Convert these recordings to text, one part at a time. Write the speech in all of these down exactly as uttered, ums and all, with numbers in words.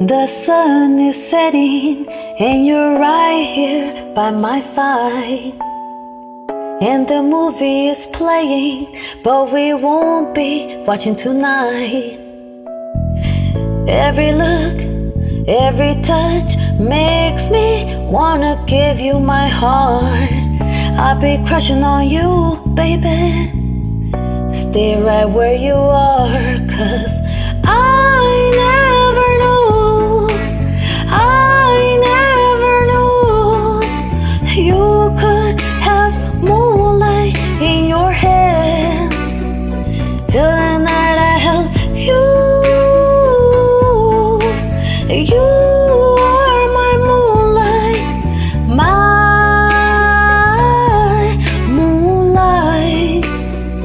The sun is setting and you're right here by my side. And the movie is playing, but we won't be watching tonight. Every look, every touch makes me wanna give you my heart. I'll be crushing on you, baby. Stay right where you are, 'cause I never knew, I never knew you could have moonlight in your hands. Till the night I held you, you are my moonlight, my moonlight.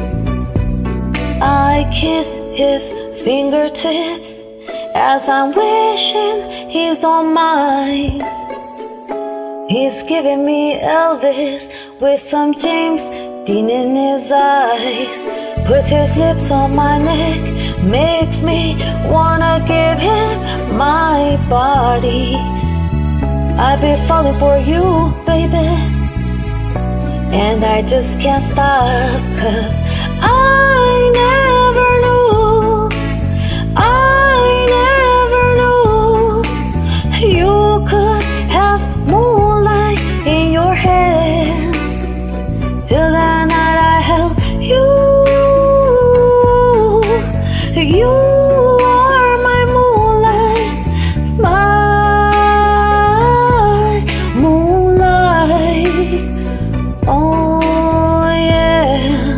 I kiss his fingertips as I'm wishing he's on mine. He's giving me Elvis with some James Dean in his eyes. Puts his lips on my neck, makes me wanna give him my body. I've been falling for you, baby, and I just can't stop, 'cause I never knew, I never knew you could have moonlight in your hands. Till the night I held you, you are my moonlight, my moonlight. Oh yeah,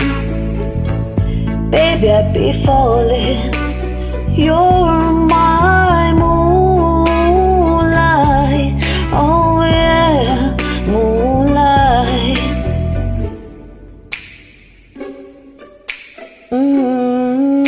baby, I be falling. You're my moonlight. Oh yeah, moonlight. Mm-hmm.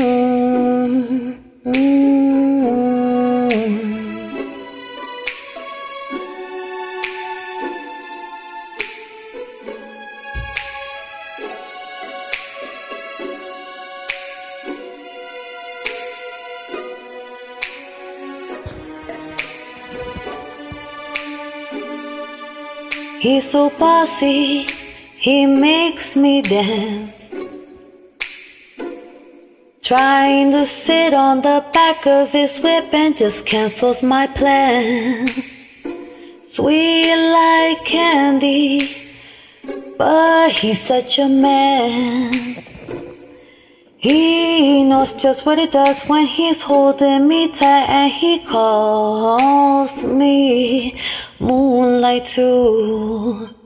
He's so bossy, he makes me dance. Trying to sit on the back of his whip and just cancels my plans. Sweet like candy, but he's such a man. He knows just what he does when he's holding me tight, and he calls me moonlight too.